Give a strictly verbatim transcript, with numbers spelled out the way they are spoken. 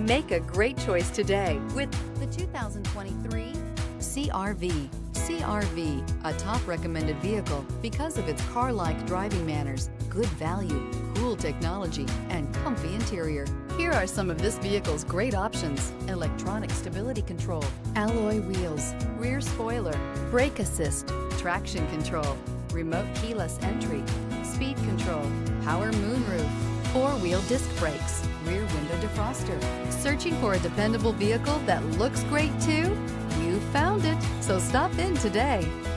Make a great choice today with The two thousand twenty-three C R V. C R V, a top recommended vehicle because of its car-like driving manners, good value, cool technology, and comfy interior. Here are some of this vehicle's great options: electronic stability control, alloy wheels, rear spoiler, brake assist, traction control, remote keyless entry, speed control, power moonroof, four-wheel disc brakes, rear window defroster. Searching for a dependable vehicle that looks great too? You found it, so stop in today.